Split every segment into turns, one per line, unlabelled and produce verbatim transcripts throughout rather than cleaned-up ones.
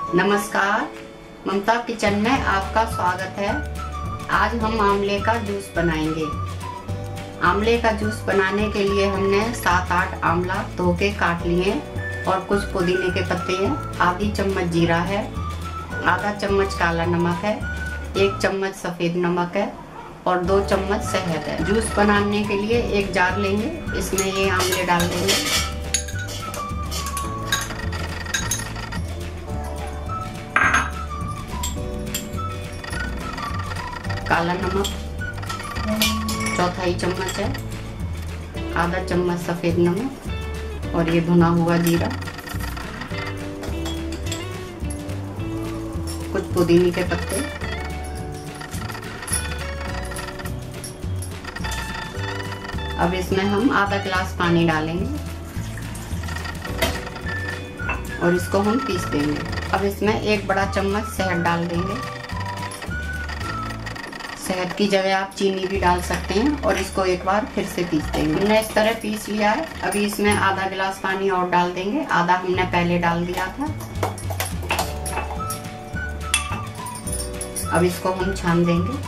नमस्कार, ममता किचन में आपका स्वागत है। आज हम आंवले का जूस बनाएंगे। आंवले का जूस बनाने के लिए हमने सात आठ आंवला धो के काट लिए और कुछ पुदीने के पत्ते हैं, आधी चम्मच जीरा है, आधा चम्मच काला नमक है, एक चम्मच सफ़ेद नमक है और दो चम्मच शहद है। जूस बनाने के लिए एक जार लेंगे, इसमें ये आंवले डाल देंगे। काला नमक चौथाई चम्मच है, आधा चम्मच सफ़ेद नमक और ये भुना हुआ जीरा, कुछ पुदीने के पत्ते, अब इसमें हम आधा गिलास पानी डालेंगे और इसको हम पीस देंगे। अब इसमें एक बड़ा चम्मच शहद डाल देंगे। शहद की जगह आप चीनी भी डाल सकते हैं और इसको एक बार फिर से पीस देंगे। हमने इस तरह पीस लिया है। अभी इसमें आधा गिलास पानी और डाल देंगे, आधा हमने पहले डाल दिया था। अब इसको हम छान देंगे।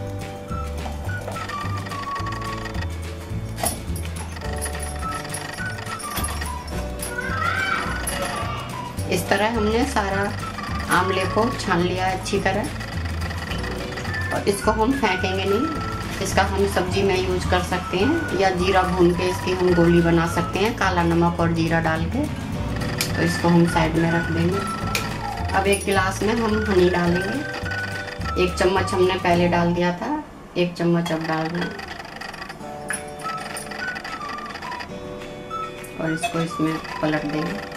इस तरह हमने सारा आंवले को छान लिया अच्छी तरह और इसको हम फेंकेंगे नहीं। इसका हम सब्जी में यूज कर सकते हैं या जीरा भून के इसकी हम गोली बना सकते हैं, काला नमक और जीरा डाल के। तो इसको हम साइड में रख देंगे। अब एक गिलास में हम हनी डालेंगे। एक चम्मच हमने पहले डाल दिया था, एक चम्मच अब डाल देंगे और इसको इसमें पलट देंगे।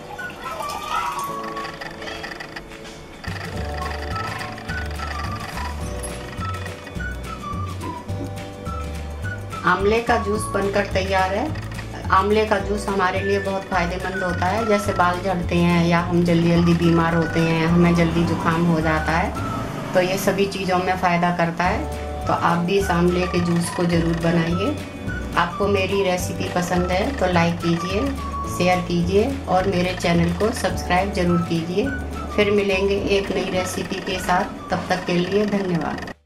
आंवले का जूस बनकर तैयार है। आंवले का जूस हमारे लिए बहुत फ़ायदेमंद होता है, जैसे बाल झड़ते हैं या हम जल्दी जल्दी बीमार होते हैं, हमें जल्दी जुकाम हो जाता है, तो ये सभी चीज़ों में फ़ायदा करता है। तो आप भी इस आंवले के जूस को ज़रूर बनाइए। आपको मेरी रेसिपी पसंद है तो लाइक कीजिए, शेयर कीजिए और मेरे चैनल को सब्सक्राइब ज़रूर कीजिए। फिर मिलेंगे एक नई रेसिपी के साथ, तब तक के लिए धन्यवाद।